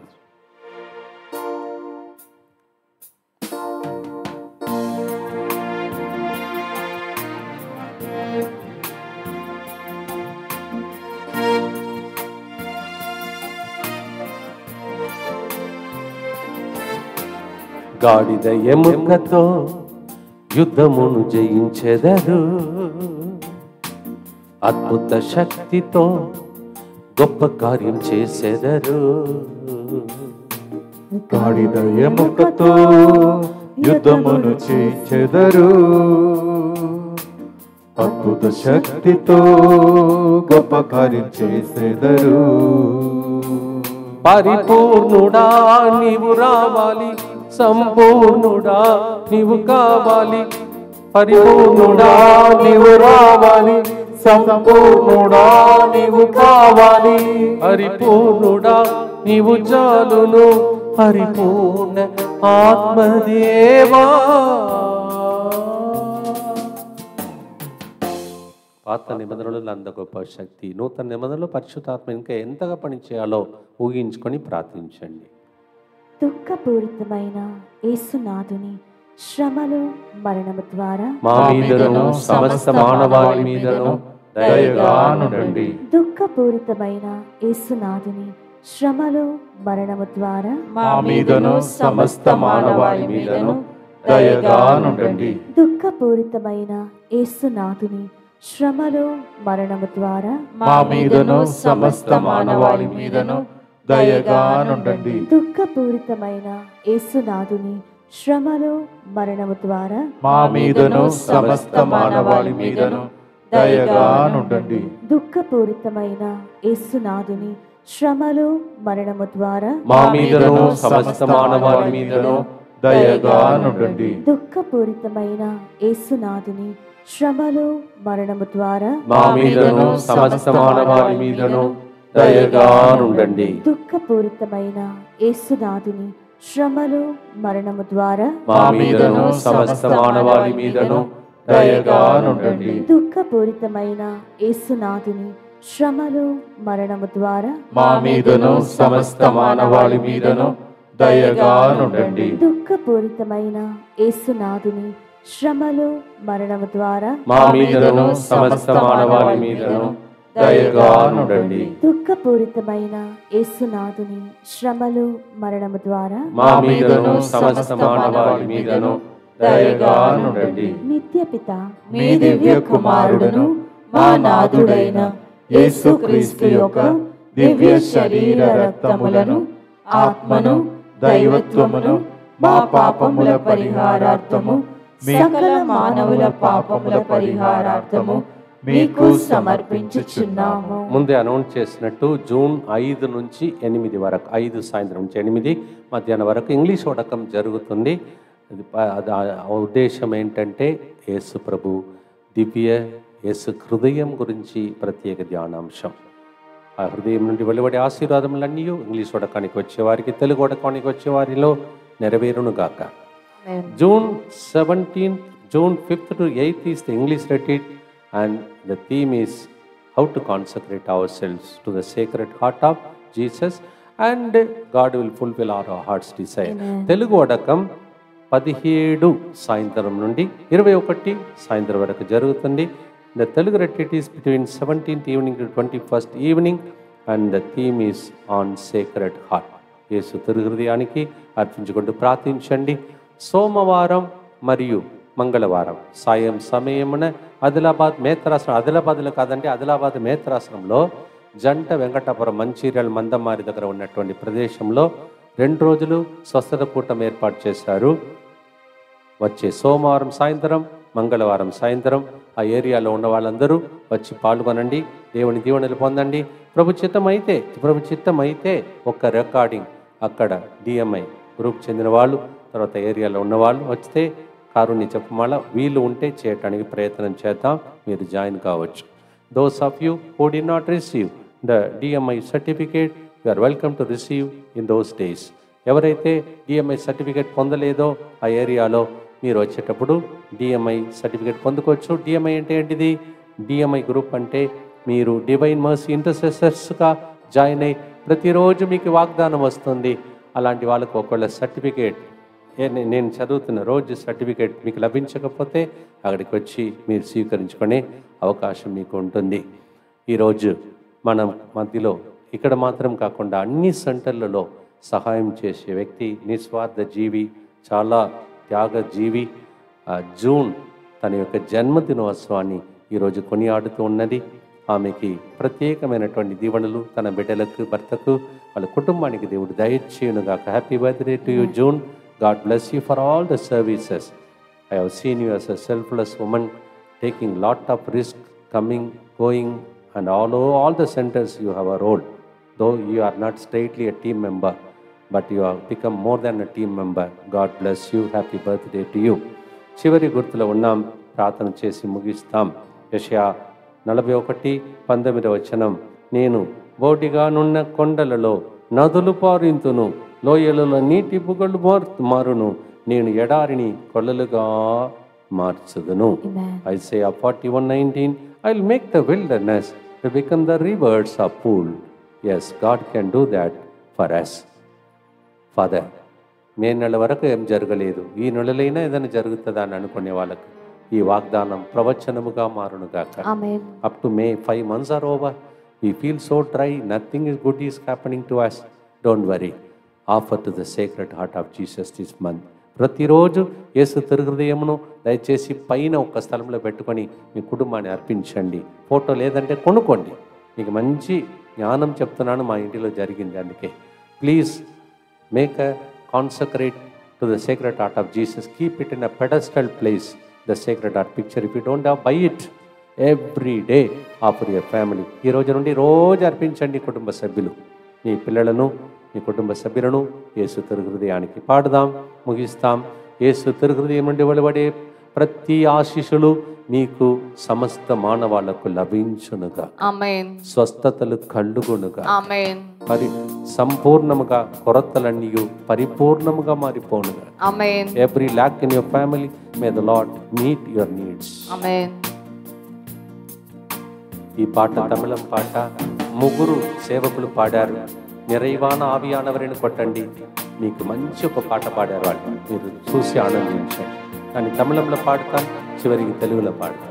గాడిద ఎముకతో యుద్ధమును జయించెదరు, అద్భుత శక్తితో గొప్ప కార్యం చేసెదరు. గాడిద ఎముకతో యుద్ధమును చేచెదరు, అద్భుత శక్తితో గొప్ప కార్యం చేసెదరు. పరిపూర్ణుడా నీవు రావాలి, సంపూర్ణుడా నీవు కావాలి. పరిపూర్ణుడా నీవు రావాలి, సంపూర్ణుడా నీవు కావాలి. పరిపూర్ణుడా నీవు చాలును, పరిపూర్ణ ఆత్మదేవా. పాత నిబంధనలు అంత గొప్ప శక్తి, నూతన నిబంధనలు పరిశుద్ధాత్మ ఇంకా ఎంతగా పనిచేయాలో ఊహించుకొని ప్రార్థించండి. దుఃఖపూరితమైన యేసునాథుని శ్రమలు మరణము ద్వారా మా మీదను సమస్త మానవాళి మీదను దయగా నుండండి. దుఃఖపూరితమైన యేసునాథుని శ్రమలు మరణము ద్వారా మా మీదను సమస్త మానవాళి మీదను దయగా నుండండి. దుఃఖపూరితమైన యేసునాథుని శ్రమలు మరణము ద్వారా మా మీదను సమస్త మానవాళి మీదను దయగా నుండండి. దుఃఖపూరితమైన యేసునాథుని శ్రమలు మరణము ద్వారా మా మీదను సమస్త మానవాళి మీదను దయగా నుండండి. దుఃఖపూరితమైన యేసునాథుని శ్రమలు మరణము ద్వారా మా మీదను సమస్త మానవాళి మీదను దయగా నుండండి. దుఃఖపూరితమైన యేసునాథుని శ్రమలు మరణము ద్వారా మా మీదను సమస్త మానవాళి మీదను దయగా నుండండి. దుఃఖపూరితమైన యేసునాథుని శ్రమలు మరణము ద్వారా మా మీదను సమస్త మానవాళి మీదను దయగా నుండండి. దుఃఖపూరితమైన యేసునాథుని శ్రమలు మరణము ద్వారా మా మీదను సమస్త మానవాళి మీదను దయగా నుండండి. దుఃఖపూరితమైన యేసునాథుని శ్రమలు మరణము ద్వారా మా మీదను సమస్త మానవాళి మీదను దయగా నుండండి. దుఃఖపూరితమైన యేసునాథుని శ్రమలు మరణము ద్వారా మా మీదను సమస్త మానవాళి మీదను దయగా నుండండి. నిత్యపిత మీ దివ్య కుమారుడును మా నాథుడైన యేసుక్రీస్తు యొక్క దివ్య శరీర రక్తములను, ఆత్మను, దైవత్వమును మా పాపముల పరిహారార్థము, సకల మానవుల పాపముల పరిహారార్థము మీకు సమర్పించుచున్నాము. ముందే అనౌన్స్ చేసినట్టు జూన్ 5 నుంచి 8 వరకు, 5 సాయంత్రం నుంచి 8 మధ్యాహ్నం వరకు ఇంగ్లీష్ వడకం జరుగుతుంది. ఆ ఉద్దేశం ఏంటంటే యేసు ప్రభు దివ్య యేసు హృదయం గురించి ప్రత్యేక ధ్యానాంశం. ఆ హృదయం నుండి వెలువడే ఆశీర్వాదములన్నీ ఇంగ్లీష్ వడకానికి వచ్చేవారికి, తెలుగు వడకానికి వచ్చేవారిలో నెరవేరునుగాక. June 17th, June 5th to 8th is the English retreat, and the theme is how to consecrate ourselves to the sacred heart of Jesus, and God will fulfill our heart's desire. Telugu వడకం 17 సాయంత్రం నుండి 21 సాయంత్రం వరకు జరుగుతుంది. The Telugu retreat is between 17th evening to 21st evening, and the theme is on sacred heart. యేసు తిరుహృదయానికి అర్పించుకుంటూ ప్రార్థించండి. సోమవారం మరియు మంగళవారం సాయం సమయమున ఆదిలాబాద్ మేత్రాసనం, ఆదిలాబాద్లో కాదండి, ఆదిలాబాద్ మేత్రాసనంలో జంట వెంకటాపురం మంచిర్యాల మందమారి దగ్గర ఉన్నటువంటి ప్రదేశంలో 2 రోజులు స్వస్థత కూటం ఏర్పాటు చేశారు. వచ్చే సోమవారం సాయంత్రం, మంగళవారం సాయంత్రం ఆ ఏరియాలో ఉన్న వాళ్ళందరూ వచ్చి పాల్గొనండి, దేవుని దీవెనలు పొందండి. ప్రభు చిత్తం అయితే ఒక రికార్డింగ్ అక్కడ డిఎంఐ గ్రూప్ చెందిన వాళ్ళు, తర్వాత ఏరియాలో ఉన్నవాళ్ళు వస్తే కారుణ్య జపమాల వీలు ఉంటే చేయటానికి ప్రయత్నం చేద్దాం. మీరు జాయిన్ కావచ్చు. Those of you who do not receive the DMI certificate, you are welcome to receive in those days. ఎవరైతే డిఎంఐ సర్టిఫికేట్ పొందలేదో ఆ ఏరియాలో మీరు వచ్చేటప్పుడు డిఎంఐ సర్టిఫికేట్ పొందుకోవచ్చు. డిఎంఐ అంటే ఏంటిది? డిఎంఐ గ్రూప్ అంటే మీరు డివైన్ మర్సీ ఇంటర్సెసర్స్గా జాయిన్ అయ్యి ప్రతిరోజు మీకు వాగ్దానం వస్తుంది. అలాంటి వాళ్ళకు ఒకవేళ సర్టిఫికేట్ నేను చదువుతున్న రోజు సర్టిఫికేట్ మీకు లభించకపోతే అక్కడికి వచ్చి మీరు స్వీకరించుకునే అవకాశం మీకు ఉంటుంది. ఈరోజు మనం మధ్యలో ఇక్కడ మాత్రం కాకుండా అన్ని సెంటర్లలో సహాయం చేసే వ్యక్తి, నిస్వార్థ జీవి, చాలా త్యాగ జీవి జూన్ తన యొక్క జన్మదినోత్సవాన్ని ఈరోజు కొనియాడుతూ ఉన్నది. ఆమెకి ప్రత్యేకమైనటువంటి దీవెనలు తన బిడ్డలకు, భర్తకు, వాళ్ళ కుటుంబానికి దేవుడు దయచేయునుగాక. Happy birthday to you June. God bless you for all the services. I have seen you as a selfless woman, taking lot of risk, coming, going, and all the centers you have a role. Though you are not straightly a team member, but you have become more than a team member. God bless you. Happy birthday to you. చివరి గుర్తులో ఉన్నాం, ప్రార్థన చేసి ముగిస్తాం. యెషయా 41:19 నేను బోడిగానున్న కొండలలో నదులు పారింతును, లోయలలో నీటి బుగ్గలు మారును, నేను ఎడారిని కొల్లలుగా మార్చుదును. Isaiah 41:19 I will make the wilderness to become the rivers of pool. Yes, God can do that for us. Father, మే నెల వరకు ఏం జరగలేదు, ఈ నెలలైనా ఏదైనా జరుగుతుందా అని అనుకునే వాళ్ళకు ఈ వాగ్దానం ప్రవచనముగా మారునుగాక. Up to May 5 months are over. We feel so dry, nothing is good is happening to us. Don't worry. Offer to the Sacred Heart of Jesus this month. ప్రతిరోజు యేసు తిరుహృదయమును దయచేసి పైన ఒక స్థలంలో పెట్టుకొని మీ కుటుంబాన్ని అర్పించండి. ఫోటో లేదంటే కొనుక్కోండి. మీకు మంచి జ్ఞానం చెప్తున్నాను, మా ఇంటిలో జరిగింది. అందుకే please make a consecrate to the Sacred Heart of Jesus. Keep it in a pedestal place, the Sacred Heart picture. If you don't have, buy it. Every day offer your family. ఈ రోజు నుండి రోజు అర్పించండి కుటుంబ సభ్యులు, మీ పిల్లలను, మీ కుటుంబ సభ్యులను యేసు తిరుహృదయానికి పాడదాం, ముగిస్తాం. యేసు తిరుహృదయం నుండి వెలువడే ప్రతి ఆశీస్సులు మీకు సమస్త మానవాళ్లకు లభించునుగా. ఆమేన్. స్వస్థతలు కలుగునుగా. ఆమేన్. మరి సంపూర్ణముగా కొరతలన్నీ పరిపూర్ణముగా మారిపోనుగా. ఆమేన్. Every lack in your family may the lord meet your needs. ఆమేన్. ఈ పాట తమిళం పాట, ముగ్గురు సేవకులు పాడారు. నిరైవాన ఆవియానవరిని కొట్టండి, మీకు మంచి ఒక పాట పాడారు వాళ్ళు, మీరు చూసి ఆనందించండి. కానీ తమిళంలో పాడతాను, చివరికి తెలుగులో పాడతాను.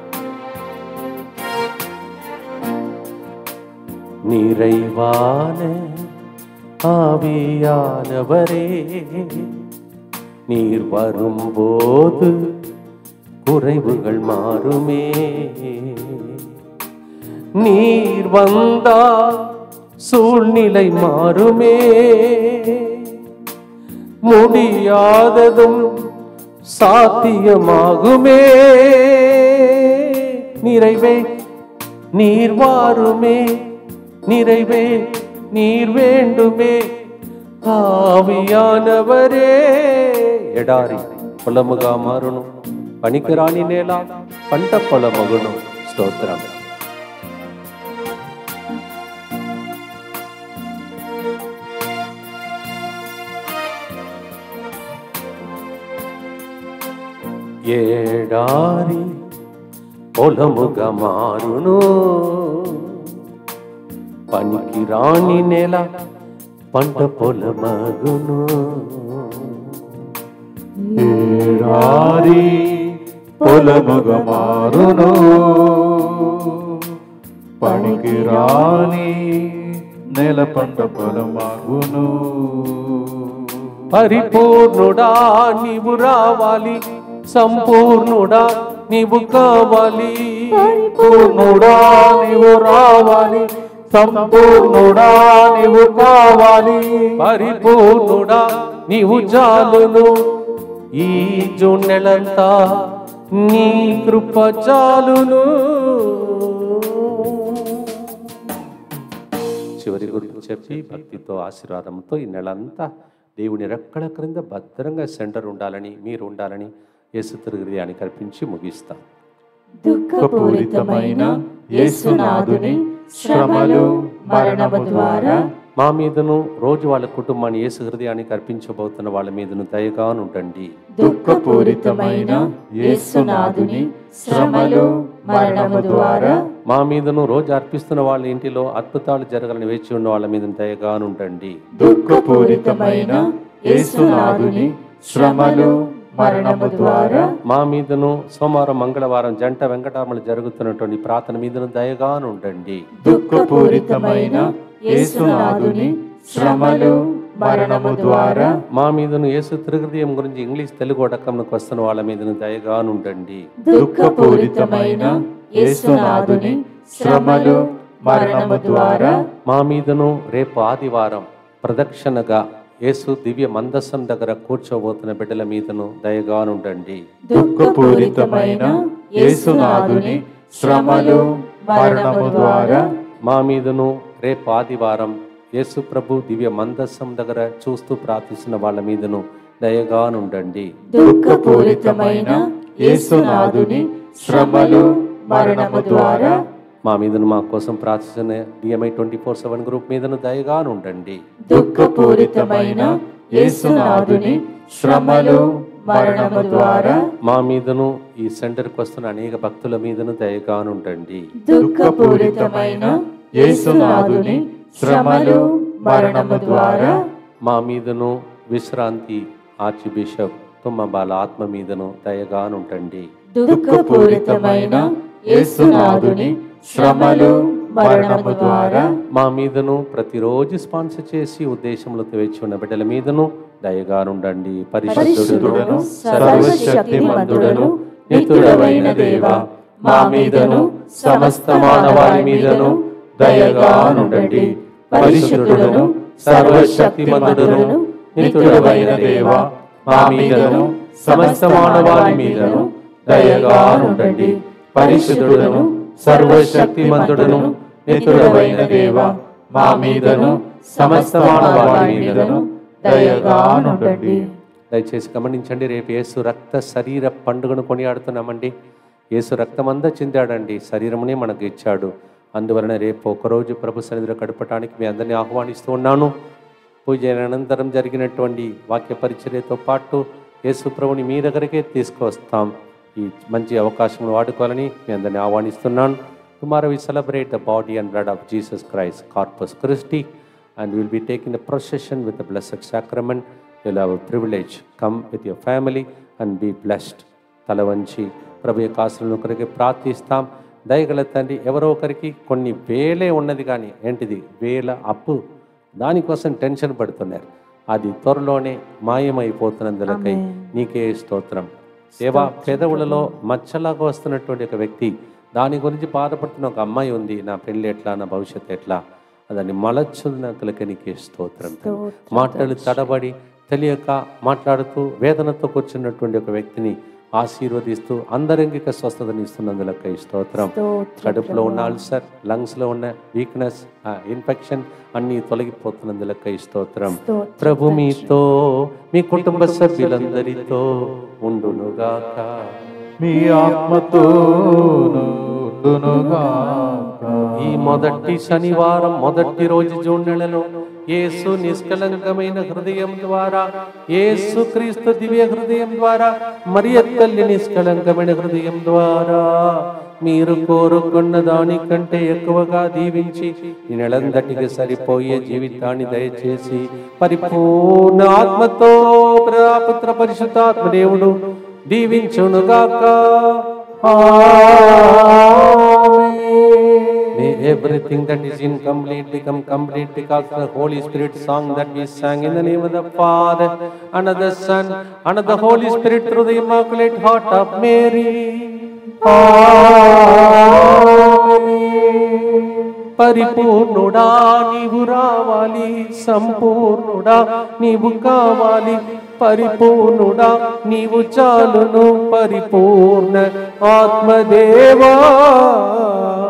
நிறைவான ஆவியானவரே, நீர் வரும்போது குறைவுகள் மாறுமே. நீர் வந்தால் சூழ்நிலை மாறுமே. முடியாததும் சாத்தியமாகுமே. நிறைவே நீர் வாருமே, நிறைவே நீர் வேண்டுமே. ఆవియానవరే. ఎడారి పొలముగా మారును, పనికిరాని నేల పంట పొలమగును. స్తోత్రం. ఏడారి పొలముగా మారును, పనికిరాని నేల పంట పొలమగును. ఏడారి పొలముగా మారును, పనికిరాని నేల పంట పొలమగును. పరిపూర్ణుడా నీవు రావాలి, సంపూర్ణుడా నీవు కావాలి. పరిపూర్ణుడా నీవు రావాలి, సంపూర్ణుడా నీవు కావాలి. పరిపూర్ణుడా నీవు చాలును, ఈ జూన్ నెలంతా నీ కృప చాలును. చివరి గురించి చెప్పి భక్తితో ఆశీర్వాదంతో ఈ నెలంతా దేవుని రెక్కల క్రింద భద్రంగా సెంటర్ ఉండాలని, మీరు ఉండాలని యేసు హృదయానికి అర్పించి ముగిస్తాం. దుఃఖపూరితమైన యేసునాథుని శ్రమలు మరణము ద్వారా మా మీదను రోజు వాళ్ళ కుటుంబాన్ని యేసు హృదయానికి అర్పించబోతున్న వాళ్ళ మీదను దయగానుండండి. దుఃఖపూరితమైన యేసునాథుని శ్రమలు మరణము ద్వారా మా మీదను రోజు అర్పిస్తున్న వాళ్ళ ఇంటిలో అద్భుతాలు జరగాలని వేచి ఉన్న వాళ్ళ మీద దయగానుండండి. దుఃఖపూరితమైన యేసునాథుని శ్రమలు మరణము ద్వారా మా మీదను సోమవారం మంగళవారం జంట వెంకటామలు జరుగుతున్నటువంటి ప్రార్థన మీదను దయగానుండండి. దుఃఖపూరితమైన యేసునాథుని శ్రమలు మరణము ద్వారా మా మీదను యేసు హృదయం గురించి ఇంగ్లీష్ తెలుగు అడకంలోకి వస్తున్న వాళ్ళ మీదను దయగానుండండి. దుఃఖపూరితమైన యేసునాథుని శ్రమలు మరణము ద్వారా మా మీదను రేపు ఆదివారం ప్రదక్షిణగా యేసు దివ్య మందస్సం దగ్గర కూర్చోబోతున్న బిడ్డల మీదను దయగానుండండి. దుఃఖపూరితమైన యేసునాథుని శ్రమలు మరణము ద్వారా మా మీదను రేపు ఆదివారం యేసు ప్రభు దివ్య మందస్సం దగ్గర చూస్తూ ప్రార్థిస్తున్న వాళ్ళ మీదను దయగానుండండి. దుఃఖపూరితమైన యేసునాథుని శ్రమలు మరణము ద్వారా మా మీదను మా కోసం ప్రార్థిస్తున్న DMI 24/7 గ్రూప్ మీదను దయగానుండండి. దుఃఖపూరితమైన యేసునాథుని శ్రమలు మరణము ద్వారా మా మీదను ఈ సెంటర్కి వస్తున్న అనేక భక్తుల మీదను దయగానుండండి. దుఃఖపూరితమైన యేసునాథుని శ్రమలు మరణము ద్వారా మా మీదను విశ్రాంతి ఆర్చి బిషప్ తుమ్మబాల ఆత్మ మీదను దయగానుండండి. దుఃఖపూరితమైన యేసునాథుని శ్రమలు మరణము ద్వారా మా మీదను ప్రతిరోజు స్పాన్సర్ చేసి ఉద్దేశంలో తెచ్చి ఉన్న బిడ్డల మీదను దయగానుండండి. పరిశుద్ధుడను సర్వశక్తిమంతుడను నితుడవైన దేవా, మా మీదను సమస్త మానవాళి మీదను దయగానుండండి. పరిశుద్ధుడను సర్వశక్తిమంతుడను నితుడవైన దేవా, మా మీదను సమస్త మానవాళి మీదను దయగానుండండి. పరిశుద్ధుడను సర్వశక్తిమంతుడను నితుడవైన దేవా, మా మీదను సమస్త మానవాళి మీదను దయగానుండండి. దయచేసి గమనించండి, రేపు యేసు రక్త శరీర పండుగను కొనియాడుతున్నామండి. యేసు రక్తమంతా చిందాడండి, శరీరమునే మనకు ఇచ్చాడు. అందువలన రేపు ఒకరోజు ప్రభు సన్నిధిలో గడపడానికి మీ అందరినీ ఆహ్వానిస్తూ ఉన్నాను. పూజ అనంతరం జరిగినటువంటి వాక్య పరిచర్యతో పాటు యేసు ప్రభుని మీ దగ్గరికే తీసుకువస్తాం. ఈ మంచి అవకాశం వాడుకోవాలని మీ అందరినీ ఆహ్వానిస్తున్నాను. Tomorrow we celebrate the body and blood of Jesus Christ, Corpus Christi, and we will be taking the procession with the blessed sacrament. You'll have a privilege. Come with your family and be blessed. తల వంచి ప్రభు యొక్క ఆశీర్వాదం కొరకు ప్రార్థిస్తాం. దయగల తండ్రి, ఎవరో ఒకరికి కొన్ని వేలే ఉన్నది కానీ ఏంటిది వేల అప్పు, దానికోసం టెన్షన్ పడుతున్నారు. అది త్వరలోనే మాయమైపోతున్నందులకై నీకే స్తోత్రం. దేవా, పెదవులలో మచ్చలాగా వస్తున్నటువంటి ఒక వ్యక్తి, దాని గురించి బాధపడుతున్న ఒక అమ్మాయి ఉంది, నా పెళ్ళి ఎట్లా, నా భవిష్యత్తు ఎట్లా, అదని మలచున్నకలకి నీకే స్తోత్రం. మాటలు తడబడి తెలియక మాట్లాడుతూ వేదనతో కూర్చున్నటువంటి ఒక వ్యక్తిని ఆశీర్వదిస్తూ అందరికి స్వస్థతని ఇస్తున్నందులకై స్తోత్రం. కడుపులో ఉన్న అల్సర్, లంగ్స్లో ఉన్న వీక్నెస్, ఇన్ఫెక్షన్ అన్నీ తొలగిపోతున్నందులకై స్తోత్రం. ప్రభు మీతో మీ కుటుంబ సభ్యులందరితో ఉండునుగాక, మీ ఆత్మతోను ఈ మొదటి శనివారం మొదటి రోజు జూన్ నెలలో యేసు నిష్కలంకమైన హృదయం ద్వారా, యేసు క్రీస్తు దివ్య హృదయం ద్వారా, మరియ తల్లి నిష్కలంకమైన హృదయం ద్వారా మీరు కోరుకున్న దానికంటే ఎక్కువగా దీవించి ఈ నెలందటికి సరిపోయే జీవితాన్ని దయచేసి పరిపూర్ణ ఆత్మతో పుత్ర పరిశుద్ధాత్మ దేవుడు దీవించునుగాక. May everything that is incomplete become complete because of the Holy Spirit song that we sang in the name of the Father and of the Son and of the Holy Spirit through the Immaculate Heart of Mary. Amen. పరిపూర్ణుడా నీవు రావాలి, సంపూర్ణుడా నీవు కావాలి, పరిపూర్ణుడా నీవు చాలును, పరిపూర్ణ ఆత్మదేవా